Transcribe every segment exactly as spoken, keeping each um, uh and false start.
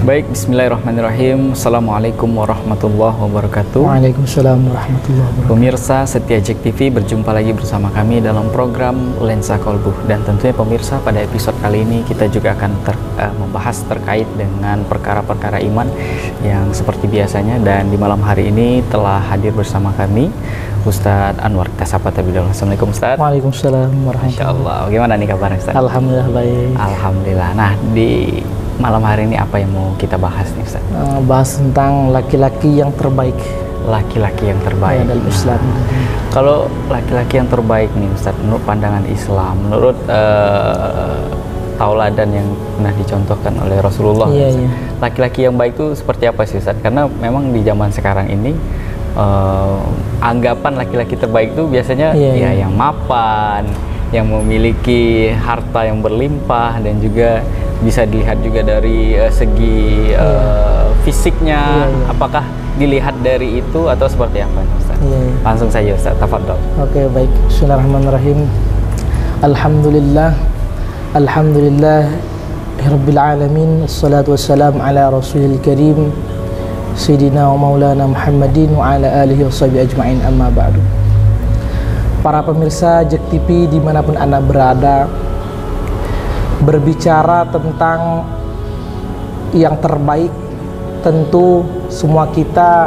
Baik, bismillahirrahmanirrahim. Assalamualaikum warahmatullahi wabarakatuh. Waalaikumsalam warahmatullahi wabarakatuh. Pemirsa setia Jack T V, berjumpa lagi bersama kami dalam program Lensa Kolbu. Dan tentunya pemirsa, pada episode kali ini kita juga akan ter, uh, membahas terkait dengan perkara-perkara iman yang seperti biasanya. Dan di malam hari ini telah hadir bersama kami Ustadz Anwar. Kita sapa terlebih dahulu. Assalamualaikum Ustadz. Waalaikumsalam warahmatullahi Masya Allah. Bagaimana nih kabarnya Ustadz? Alhamdulillah baik. Alhamdulillah. Nah, di malam hari ini apa yang mau kita bahas nih Ustaz? Uh, bahas tentang laki-laki yang terbaik. Laki-laki yang terbaik ya, dalam Islam. Kalau laki-laki yang terbaik nih Ustaz, menurut pandangan Islam, menurut uh, tauladan yang pernah dicontohkan oleh Rasulullah, laki-laki iya, iya. yang baik itu seperti apa sih Ustaz? Karena memang di zaman sekarang ini uh, anggapan laki-laki terbaik itu biasanya iya, ya iya. yang mapan, yang memiliki harta yang berlimpah, dan juga bisa dilihat juga dari uh, segi uh, yeah. fisiknya, yeah, yeah. apakah dilihat dari itu atau seperti apa Ustaz? Yeah, yeah. Langsung saja Ustaz, tafadhol. Oke, okay, baik. Bismillahirrahmanirrahim. Alhamdulillah, Alhamdulillah Rabbil Alamin. Assalatu wassalam ala Rasulil Karim Sayyidina wa Maulana Muhammadin wa ala alihi wa sahbihi ajma'in, amma ba'du. Para pemirsa Jack T V dimanapun Anda berada, berbicara tentang yang terbaik, tentu semua kita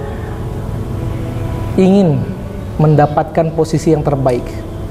ingin mendapatkan posisi yang terbaik,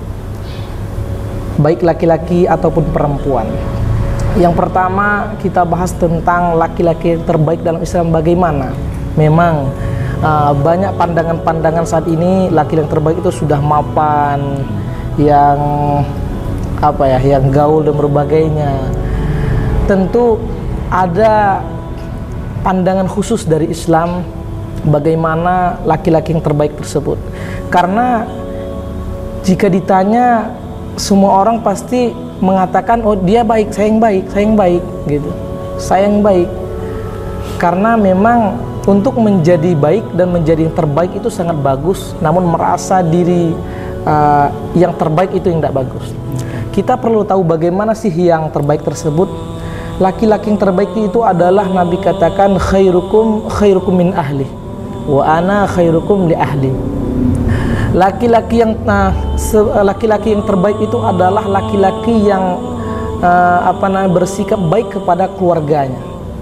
baik laki-laki ataupun perempuan. Yang pertama kita bahas tentang laki-laki yang terbaik dalam Islam bagaimana. Memang uh, banyak pandangan-pandangan saat ini laki-laki yang terbaik itu sudah mapan, yang apa ya, yang gaul dan berbagainya. Tentu ada pandangan khusus dari Islam bagaimana laki-laki yang terbaik tersebut. Karena jika ditanya, semua orang pasti mengatakan, oh dia baik, saya yang baik, saya yang baik gitu. Saya yang baik. Karena memang untuk menjadi baik dan menjadi yang terbaik itu sangat bagus, namun merasa diri uh, yang terbaik itu yang tidak bagus. Kita perlu tahu bagaimana sih yang terbaik tersebut. Laki-laki yang terbaik itu adalah Nabi katakan khairukum khairukum min ahli wa ana khairukum li ahli. Laki-laki yang nah, laki-laki yang terbaik itu adalah laki-laki yang uh, apa namanya bersikap baik kepada keluarganya.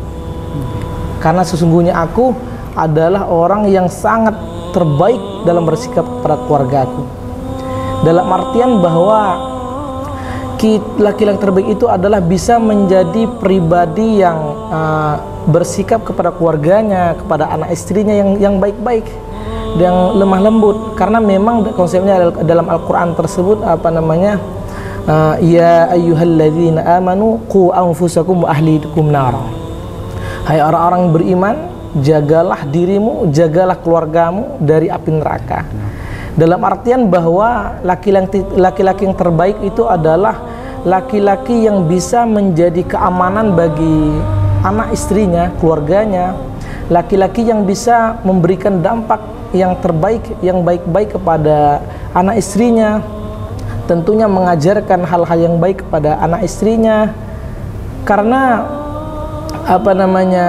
Karena sesungguhnya aku adalah orang yang sangat terbaik dalam bersikap kepada keluargaku. Dalam artian bahwa laki-laki terbaik itu adalah bisa menjadi pribadi yang uh, bersikap kepada keluarganya, kepada anak istrinya yang yang baik-baik, yang lemah lembut. Karena memang konsepnya dalam Al-Quran tersebut apa namanya, uh, ya ayyuhalladzina amanu qu anfusakum wa ahlikum nara. Hai orang-orang beriman, jagalah dirimu, jagalah keluargamu dari api neraka. Dalam artian bahwa laki-laki yang terbaik itu adalah laki-laki yang bisa menjadi keamanan bagi anak istrinya, keluarganya. Laki-laki yang bisa memberikan dampak yang terbaik, yang baik-baik kepada anak istrinya. Tentunya mengajarkan hal-hal yang baik kepada anak istrinya. Karena apa namanya,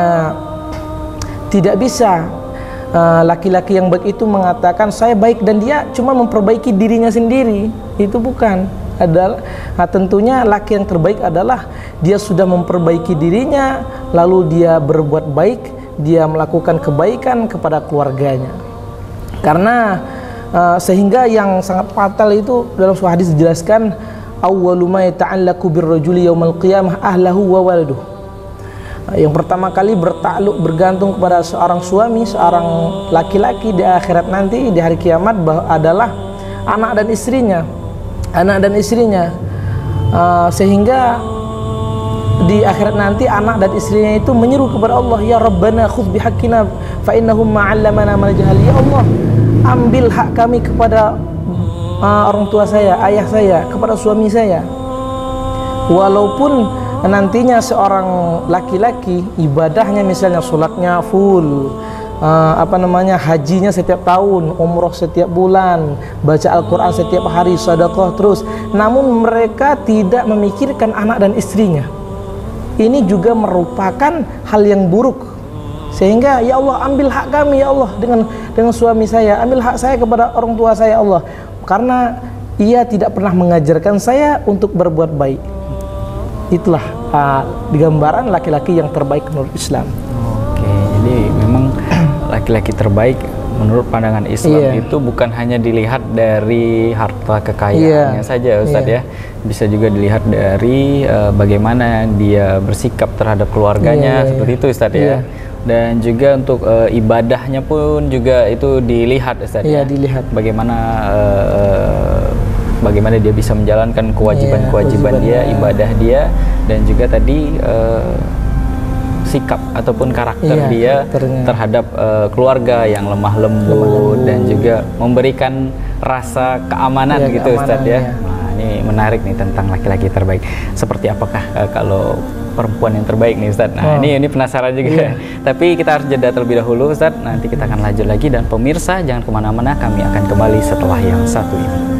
tidak bisa laki-laki uh, yang baik itu mengatakan saya baik dan dia cuma memperbaiki dirinya sendiri. Itu bukan. Adalah nah, tentunya laki yang terbaik adalah dia sudah memperbaiki dirinya, lalu dia berbuat baik, dia melakukan kebaikan kepada keluarganya. Karena uh, sehingga yang sangat fatal itu dalam sebuah hadis dijelaskan, awwalu ma yata'allaqu birrajuli yaumal qiyamah ahlahu wa waladuhu. Yang pertama kali bertakluk, bergantung kepada seorang suami, seorang laki-laki di akhirat nanti, di hari kiamat, adalah anak dan istrinya, anak dan istrinya. Uh, sehingga di akhirat nanti anak dan istrinya itu menyeru kepada Allah, ya Rabbana khudh bihaqqina fa innahum ma'allamana mal jahal. Ya Allah, ambil hak kami kepada uh, orang tua saya, ayah saya, kepada suami saya. Walaupun nantinya seorang laki-laki ibadahnya misalnya sholatnya full, uh, apa namanya hajinya setiap tahun, umroh setiap bulan, baca Al-Quran setiap hari, sedekah terus, namun mereka tidak memikirkan anak dan istrinya. ini juga merupakan hal yang buruk. Sehingga ya Allah, ambil hak kami ya Allah dengan dengan suami saya, ambil hak saya kepada orang tua saya Allah, karena ia tidak pernah mengajarkan saya untuk berbuat baik. Itulah uh, gambaran laki-laki yang terbaik menurut Islam. Oke, jadi memang laki-laki terbaik menurut pandangan Islam yeah. itu bukan hanya dilihat dari harta kekayaannya yeah. saja Ustadz yeah. ya, bisa juga dilihat dari uh, bagaimana dia bersikap terhadap keluarganya, yeah, seperti yeah. itu Ustadz yeah. ya. Dan juga untuk uh, ibadahnya pun juga itu dilihat Ustadz yeah, ya, dilihat bagaimana uh, bagaimana dia bisa menjalankan kewajiban-kewajiban yeah, dia, ibadah dia, dan juga tadi uh, sikap ataupun karakter iya, dia karakternya. terhadap uh, keluarga yang lemah lembut, lemah lembut dan juga memberikan rasa keamanan iya, gitu Ustadz ya. Nah, ini menarik nih tentang laki-laki terbaik. Seperti apakah uh, kalau perempuan yang terbaik nih Ustadz? Nah, oh. ini ini penasaran juga. Iya. Tapi kita harus jeda terlebih dahulu Ustadz. Nanti kita akan lanjut lagi, dan pemirsa jangan kemana-mana, kami akan kembali setelah yang satu ini.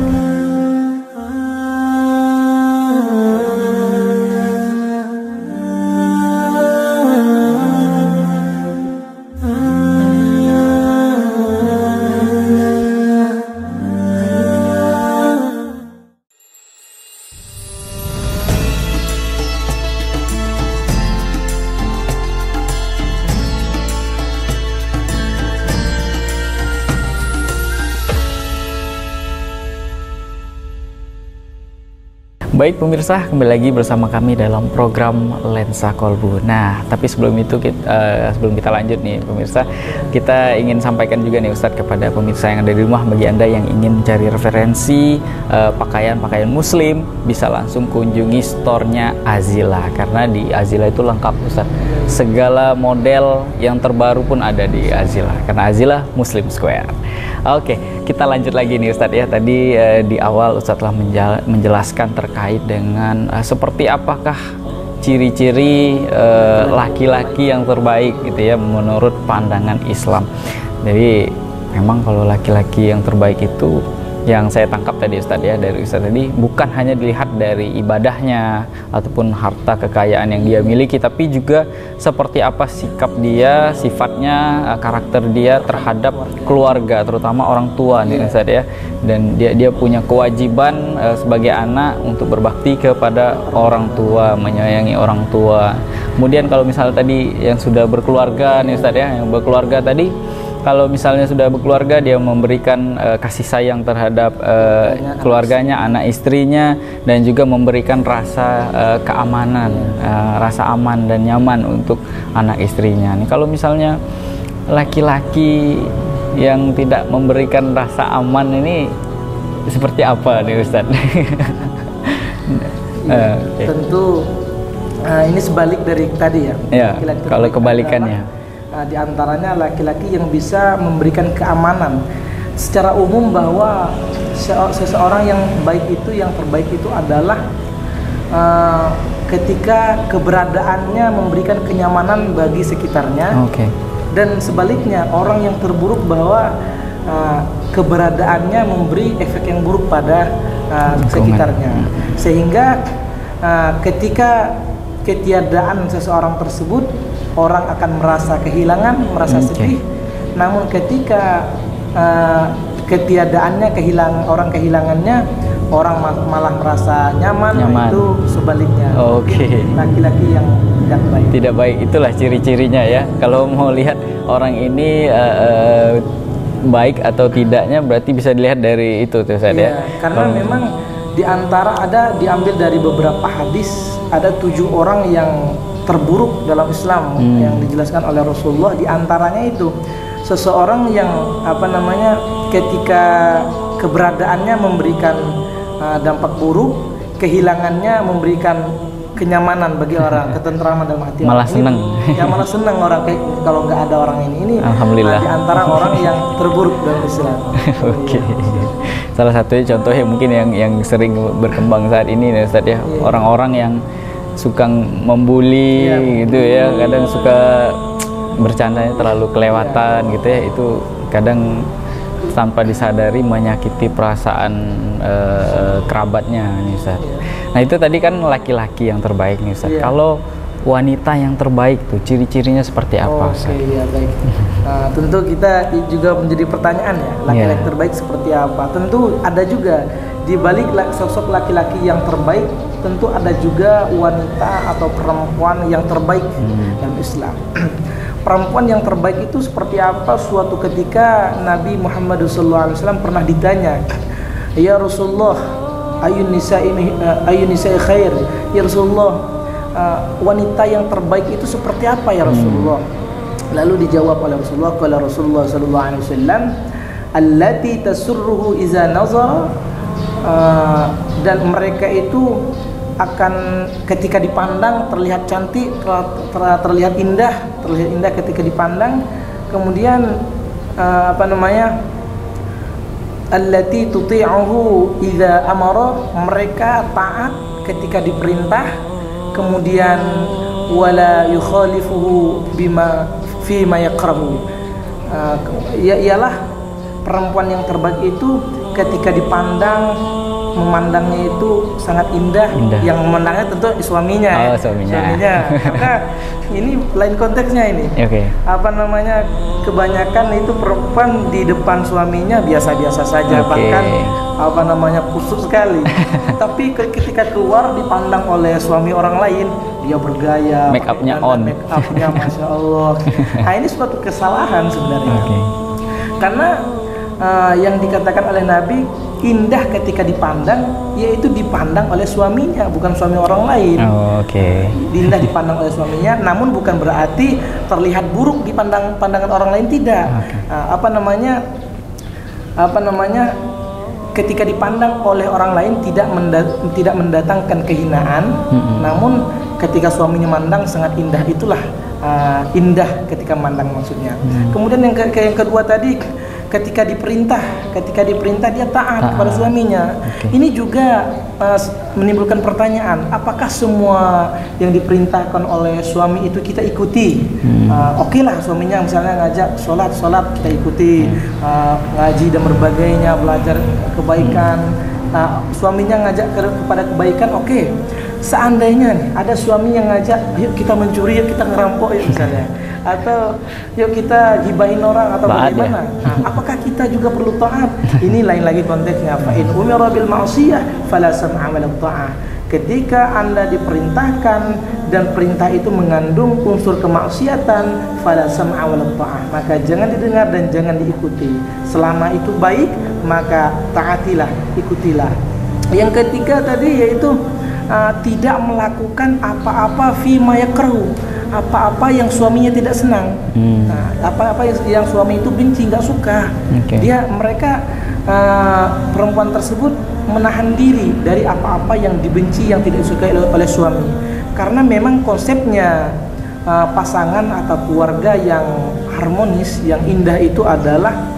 Baik pemirsa, kembali lagi bersama kami dalam program Lensa Kolbu. Nah, tapi sebelum itu kita, uh, sebelum kita lanjut nih pemirsa, kita ingin sampaikan juga nih Ustadz kepada pemirsa yang ada di rumah, bagi Anda yang ingin cari referensi pakaian-pakaian uh, muslim, bisa langsung kunjungi store-nya Azila, karena di Azila itu lengkap Ustadz. Segala model yang terbaru pun ada di Azila, karena Azila Muslim Square. Oke, kita lanjut lagi nih Ustadz ya. Tadi uh, di awal Ustadz telah menjelaskan terkait dengan uh, seperti apakah ciri-ciri laki-laki uh, yang terbaik gitu ya menurut pandangan Islam. Jadi memang kalau laki-laki yang terbaik itu, yang saya tangkap tadi Ustadz ya, dari Ustadz tadi, bukan hanya dilihat dari ibadahnya ataupun harta kekayaan yang dia miliki, tapi juga seperti apa sikap dia, sifatnya, karakter dia terhadap keluarga, terutama orang tua nih Ustadz ya. Dan dia dia punya kewajiban uh, sebagai anak untuk berbakti kepada orang tua, menyayangi orang tua. Kemudian kalau misalnya tadi yang sudah berkeluarga nih Ustadz ya, yang berkeluarga tadi, kalau misalnya sudah berkeluarga, dia memberikan uh, kasih sayang terhadap uh, keluarganya, anak istrinya, dan juga memberikan rasa uh, keamanan, uh, rasa aman dan nyaman untuk anak istrinya. Nih, kalau misalnya laki-laki yang tidak memberikan rasa aman ini seperti apa nih Ustadz? Ya, uh, okay. Tentu uh, ini sebalik dari tadi ya. Ya, kalau kebalikannya. Nah, di antaranya laki-laki yang bisa memberikan keamanan secara umum, bahwa seseorang yang baik itu, yang terbaik itu adalah uh, ketika keberadaannya memberikan kenyamanan bagi sekitarnya. Okay. Dan sebaliknya, orang yang terburuk bahwa uh, keberadaannya memberi efek yang buruk pada uh, sekitarnya, sehingga uh, ketika ketiadaan seseorang tersebut, orang akan merasa kehilangan, merasa okay. sedih. Namun ketika uh, ketiadaannya, kehilang orang kehilangannya, orang malah merasa nyaman. nyaman. Itu sebaliknya. Oke. Okay. Laki-laki yang tidak baik. Tidak baik, itulah ciri-cirinya ya. Kalau mau lihat orang ini uh, uh, baik atau tidaknya, berarti bisa dilihat dari itu tuh Ustadz ya. Karena hmm. memang di antara ada diambil dari beberapa hadis, ada tujuh orang yang terburuk dalam Islam hmm. yang dijelaskan oleh Rasulullah. Di antaranya itu seseorang yang apa namanya ketika keberadaannya memberikan uh, dampak buruk, kehilangannya memberikan kenyamanan bagi orang, ketentraman dalam hati. Malah orang. seneng. Ini, ya malah seneng orang kayak kalau nggak ada orang ini. Ini Alhamdulillah. Di antara orang yang terburuk dalam Islam. Oke. Okay. Salah satunya contohnya mungkin yang yang sering berkembang saat ini nih Ustadz ya, orang-orang yeah. yang suka membuli yeah, gitu ya, kadang suka bercandanya terlalu kelewatan yeah. gitu ya, itu kadang tanpa disadari menyakiti perasaan uh, kerabatnya nih Ustadz. Yeah. Nah itu tadi kan laki-laki yang terbaik nih Ustadz. Yeah. Kalau wanita yang terbaik tuh ciri-cirinya seperti apa? Oke, okay, ya baik. Nah, tentu kita juga menjadi pertanyaan ya, laki-laki yeah. terbaik seperti apa? Tentu ada juga di balik sosok laki-laki yang terbaik, tentu ada juga wanita atau perempuan yang terbaik hmm. dalam Islam. Perempuan yang terbaik itu seperti apa? Suatu ketika Nabi Muhammad shallallahu alaihi wasallam pernah ditanya, ya Rasulullah, ayun nisa'i ayun nisa'i khair, ya Rasulullah, uh, wanita yang terbaik itu seperti apa ya Rasulullah? Hmm. Lalu dijawab oleh Rasulullah, qala Rasulullah shallallahu alaihi wasallam, allati tasurruhu iza nazara, uh, dan mereka itu akan ketika dipandang terlihat cantik, ter, ter, terlihat indah, terlihat indah ketika dipandang. Kemudian uh, apa namanya? Allati tuti'uhu idza amara, mereka taat ketika diperintah, kemudian wala yukhalifuhu bima fi ma yakrahu. Uh, ya ialah perempuan yang terbaik itu ketika dipandang, memandangnya itu sangat indah, indah. Yang memandangnya tentu suaminya. Oh, suaminya. suaminya. Karena ini lain konteksnya ini. Oke. Okay. Apa namanya? Kebanyakan itu perempuan di depan suaminya biasa-biasa saja, okay. bahkan apa namanya kusut sekali. Tapi ketika keluar dipandang oleh suami orang lain, dia bergaya, make upnya on, make upnya masya Allah. Nah, ini suatu kesalahan sebenarnya. Okay. Karena uh, yang dikatakan oleh Nabi, indah ketika dipandang, yaitu dipandang oleh suaminya, bukan suami orang lain. Oh, oke. Okay. Indah dipandang oleh suaminya, namun bukan berarti terlihat buruk dipandang pandangan orang lain, tidak. Okay. Uh, apa namanya? Apa namanya? Ketika dipandang oleh orang lain tidak mendat tidak mendatangkan kehinaan, mm-hmm. namun ketika suaminya mandang sangat indah, itulah uh, indah ketika mandang maksudnya. Mm. Kemudian yang, ke yang kedua tadi, ketika diperintah, ketika diperintah dia taat ah, kepada suaminya. Okay. Ini juga uh, menimbulkan pertanyaan, apakah semua yang diperintahkan oleh suami itu kita ikuti? Hmm. Uh, Oke okay lah, suaminya misalnya ngajak sholat, sholat kita ikuti, hmm. uh, ngaji dan berbagainya, belajar kebaikan. Hmm. Uh, suaminya ngajak ke kepada kebaikan, oke. Okay. Seandainya nih, ada suami yang ngajak, yuk kita mencuri, yuk kita ngerampok, yuk misalnya, atau yuk kita gibahin orang atau Baat bagaimana? Ya? Nah, apakah kita juga perlu taat? Ini lain lagi konteksnya. Fa in umira bil ma'siyah fala sam'a wa la ta'ah. Ketika Anda diperintahkan dan perintah itu mengandung unsur kemaksiatan, fala sam'a wa la ta'ah, maka jangan didengar dan jangan diikuti. Selama itu baik, maka taatilah, ikutilah. Yang ketiga tadi yaitu Uh, tidak melakukan apa-apa fi ma yakrahu, apa-apa yang suaminya tidak senang. Hmm. Nah, apa-apa yang, yang suami itu benci, nggak suka. Okay. Dia mereka uh, perempuan tersebut menahan diri dari apa-apa yang dibenci, yang tidak disukai oleh, oleh suami. Karena memang konsepnya uh, pasangan atau keluarga yang harmonis, yang indah itu adalah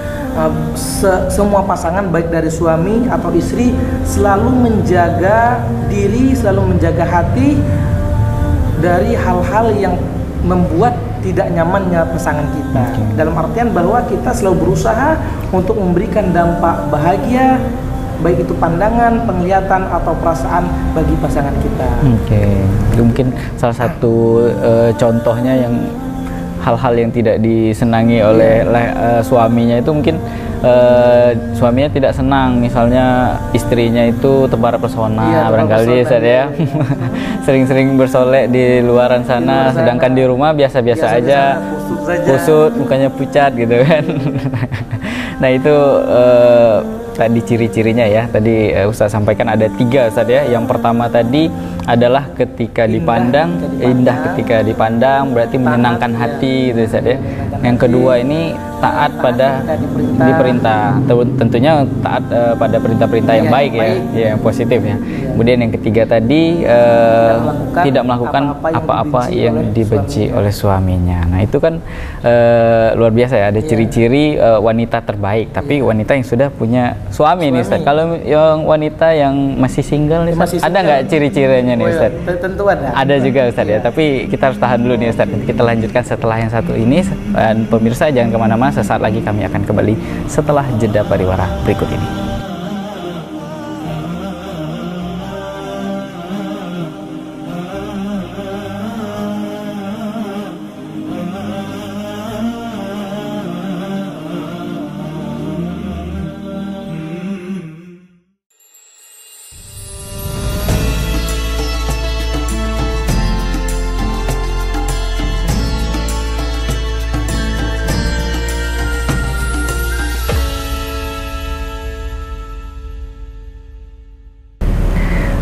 Se semua pasangan baik dari suami atau istri selalu menjaga diri, selalu menjaga hati dari hal-hal yang membuat tidak nyamannya pasangan kita. Okay. Dalam artian bahwa kita selalu berusaha untuk memberikan dampak bahagia, baik itu pandangan, penglihatan atau perasaan bagi pasangan kita. Oke, okay. Mungkin salah satu uh, contohnya yang hal-hal yang tidak disenangi oleh uh, suaminya itu mungkin uh, suaminya tidak senang, misalnya istrinya itu tebar pesona, iya, barangkali ya sering-sering bersolek di luaran sana, di luar sana. Sedangkan di rumah biasa-biasa aja, kusut, mukanya pucat gitu kan. Nah itu uh, tadi ciri-cirinya ya, tadi uh, Ustaz sampaikan ada tiga Ustaz ya. Yang pertama tadi adalah ketika indah, dipandang, ketika dipandang, indah ketika dipandang berarti menyenangkan hati gitu Ustaz ya. Yang kedua ini taat pada diperintah, diperintah. Tentunya taat uh, pada perintah-perintah yang, yang baik, baik ya, yang positif ya. Kemudian yang ketiga tadi uh, tidak melakukan apa-apa yang dibenci oleh suaminya. Nah itu kan uh, luar biasa ya, ada ciri-ciri uh, wanita terbaik, tapi wanita yang sudah punya suami, suami. nih Ustaz. Kalau yang wanita yang masih single nih Ustaz, ada nggak ciri-cirinya nih Ustaz? Oh, ya. Tentu ada. Ada juga Ustaz ya. ya, tapi kita harus tahan dulu nih Ustaz. Nanti kita lanjutkan setelah yang satu ini. Dan pemirsa jangan kemana-mana, sesaat lagi kami akan kembali setelah jeda pariwara berikut ini.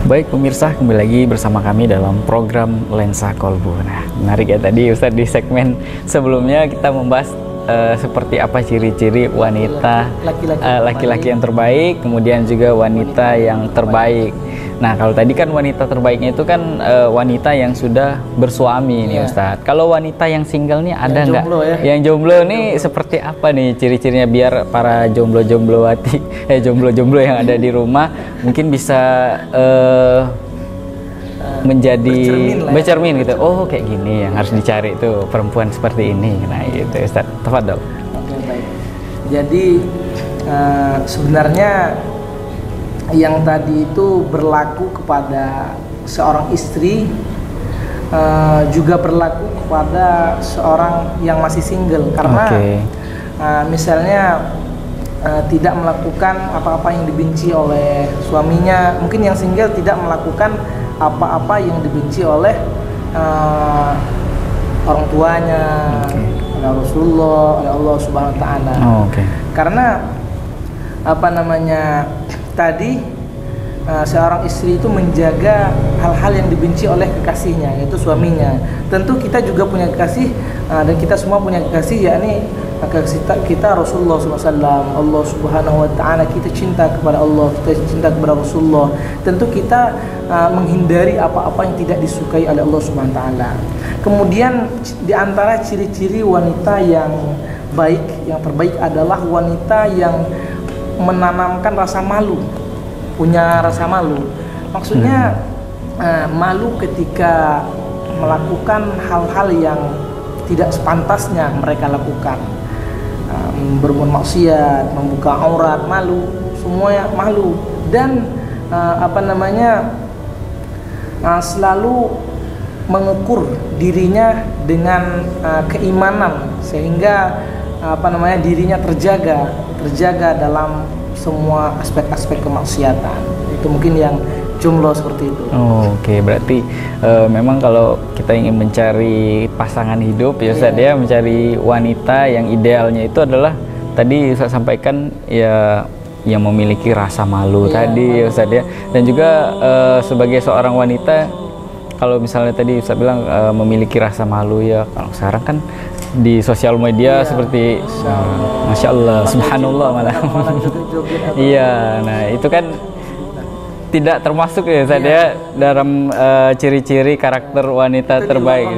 Baik pemirsa, kembali lagi bersama kami dalam program Lensa Kolbu. Nah, menarik ya tadi Ustaz, di segmen sebelumnya kita membahas uh, seperti apa ciri-ciri wanita laki-laki uh, yang terbaik, kemudian juga wanita, wanita yang terbaik. Nah, kalau tadi kan wanita terbaiknya itu kan uh, wanita yang sudah bersuami nih, yeah. Ustadz. Kalau wanita yang single nih ada nggak? Ya? Yang jomblo nih jomblo. Seperti apa nih ciri-cirinya biar para jomblo-jomblowati, eh jomblo-jomblo yang ada di rumah mungkin bisa uh, menjadi bercermin, ya. Gitu. Oh, kayak gini yang harus dicari tuh perempuan seperti ini. Nah, gitu, Ustadz. Tafadhol. Oke, baik. Jadi uh, sebenarnya yang tadi itu berlaku kepada seorang istri, uh, juga berlaku kepada seorang yang masih single, karena okay. uh, misalnya uh, tidak melakukan apa-apa yang dibenci oleh suaminya. Mungkin yang single tidak melakukan apa-apa yang dibenci oleh uh, orang tuanya, okay. oleh Rasulullah, oleh Allah Subhanahu Wa Taala. Oh, okay. Karena apa namanya tadi uh, seorang istri itu menjaga hal-hal yang dibenci oleh kekasihnya, yaitu suaminya. Tentu kita juga punya kekasih, uh, dan kita semua punya kekasih, yakni kekasih kita Rasulullah shallallahu alaihi wasallam, Allah Subhanahu Wa Taala. Kita cinta kepada Allah, kita cinta kepada Rasulullah. Tentu kita uh, menghindari apa-apa yang tidak disukai oleh Allah Subhanahu Wa Taala. Kemudian di antara ciri-ciri wanita yang baik, yang terbaik adalah wanita yang menanamkan rasa malu, punya rasa malu. Maksudnya hmm. uh, malu ketika melakukan hal-hal yang tidak sepantasnya mereka lakukan, uh, berbuat maksiat, membuka aurat, malu, semuanya malu. Dan uh, apa namanya uh, selalu mengukur dirinya dengan uh, keimanan, sehingga uh, apa namanya dirinya terjaga terjaga dalam semua aspek-aspek kemaksiatan. Itu mungkin yang jomblo seperti itu. Oh, oke, okay. Berarti uh, memang kalau kita ingin mencari pasangan hidup ya Ustaz, yeah. ya, mencari wanita yang idealnya itu adalah tadi saya sampaikan ya, yang memiliki rasa malu, yeah, tadi malu. Ustaz ya. Dan juga uh, sebagai seorang wanita, kalau misalnya tadi Ustaz bilang uh, memiliki rasa malu, ya kalau sekarang kan di sosial media ya, seperti Masya Allah, uh, Masya Allah Subhanallah malah. Iya, nah itu kan tidak termasuk ya Ustaz, ya, dalam uh, ciri-ciri karakter wanita itu terbaik.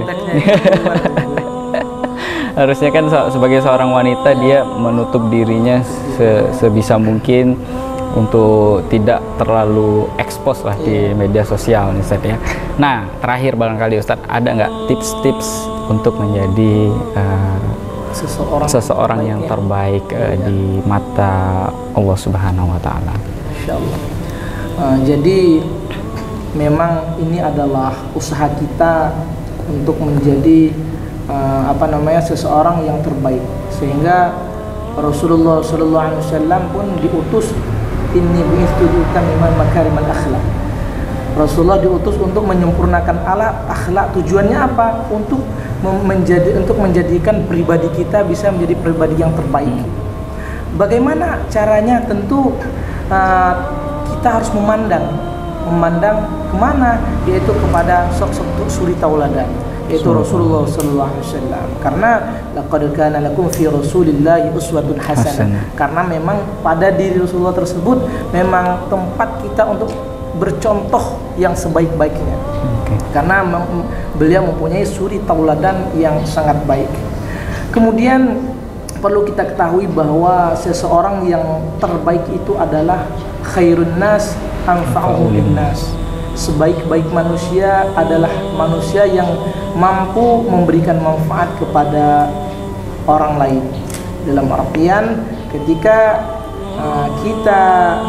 Harusnya kan sebagai seorang wanita dia menutup dirinya se sebisa mungkin untuk tidak terlalu ekspos lah di media sosial nih Ustaz ya. Nah, terakhir barangkali Ustaz, ada nggak tips-tips untuk menjadi uh, seseorang, seseorang yang ya. terbaik uh, ya. di mata Allah Subhanahu Wa Taala? Insyaallah. Uh, jadi memang ini adalah usaha kita untuk menjadi uh, apa namanya seseorang yang terbaik, sehingga Rasulullah Shallallahu Alaihi Wasallam pun diutus, inni bu'itsu liutammima makarimal akhlak. Rasulullah diutus untuk menyempurnakan ala akhlak. Tujuannya apa? Untuk menjadi untuk menjadikan pribadi kita bisa menjadi pribadi yang terbaik. Bagaimana caranya? Tentu uh, kita harus memandang memandang kemana, yaitu kepada sosok suri tauladan, yaitu Rasulullah Sallallahu Alaihi Wasallam. Karena laqad kana lakum fi Rasulillahi uswatun hasanah. Karena memang pada diri Rasulullah tersebut memang tempat kita untuk bercontoh yang sebaik-baiknya. Okay. Karena beliau mempunyai suri tauladan yang sangat baik. Kemudian perlu kita ketahui bahwa seseorang yang terbaik itu adalah khairun nas anfa'uhum linnas. Sebaik-baik manusia adalah manusia yang mampu memberikan manfaat kepada orang lain. Dalam artian ketika uh, kita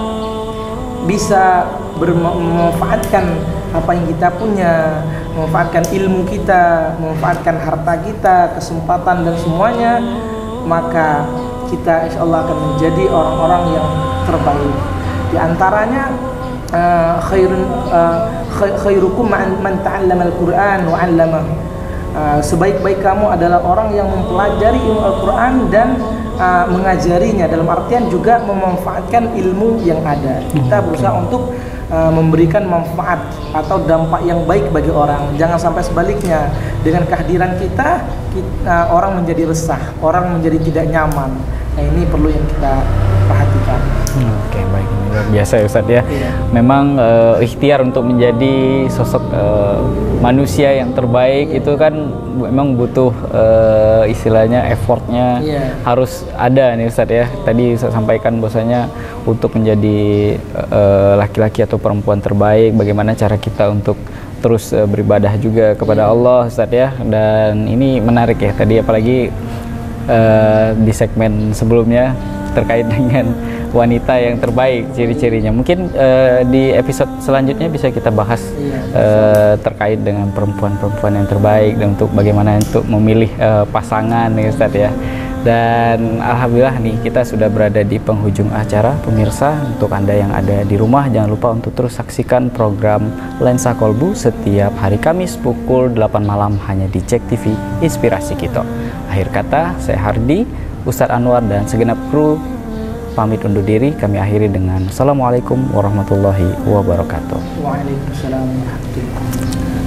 bisa memanfaatkan apa yang kita punya, memanfaatkan ilmu kita, memanfaatkan harta kita, kesempatan dan semuanya, maka kita insya Allah akan menjadi orang-orang yang terbaik. Di antaranya uh, khairun uh, khairukum man ta'allama al-Qur'an wa 'allamahu. Uh, sebaik-baik kamu adalah orang yang mempelajari ilmu Al-Quran dan uh, mengajarinya, dalam artian juga memanfaatkan ilmu yang ada. Kita berusaha untuk uh, memberikan manfaat atau dampak yang baik bagi orang. Jangan sampai sebaliknya, dengan kehadiran kita, kita uh, orang menjadi resah, orang menjadi tidak nyaman. Nah, ini perlu yang kita perhatikan. Hmm, Oke, okay, baik. Luar biasa ya Ustadz ya. Iya. Memang uh, ikhtiar untuk menjadi sosok uh, manusia yang terbaik itu kan memang butuh uh, istilahnya effortnya Iya. harus ada nih Ustadz ya. Tadi saya sampaikan bahwasanya untuk menjadi uh, laki-laki atau perempuan terbaik, bagaimana cara kita untuk terus uh, beribadah juga kepada Iya. Allah Ustadz ya. Dan ini menarik ya tadi, apalagi uh, di segmen sebelumnya terkait dengan wanita yang terbaik, ciri-cirinya. Mungkin uh, di episode selanjutnya bisa kita bahas Iya. uh, terkait dengan perempuan-perempuan yang terbaik dan untuk bagaimana untuk memilih uh, pasangan nih Ustadz ya. Dan alhamdulillah nih kita sudah berada di penghujung acara. Pemirsa, untuk Anda yang ada di rumah, jangan lupa untuk terus saksikan program Lensa Kolbu setiap hari Kamis pukul delapan malam hanya di Cek T V Inspirasi Kita. Akhir kata, saya Hardi, Ustadz Anwar dan segenap kru pamit undur diri. Kami akhiri dengan Assalamualaikum warahmatullahi wabarakatuh. Waalaikumsalam warahmatullahi wabarakatuh.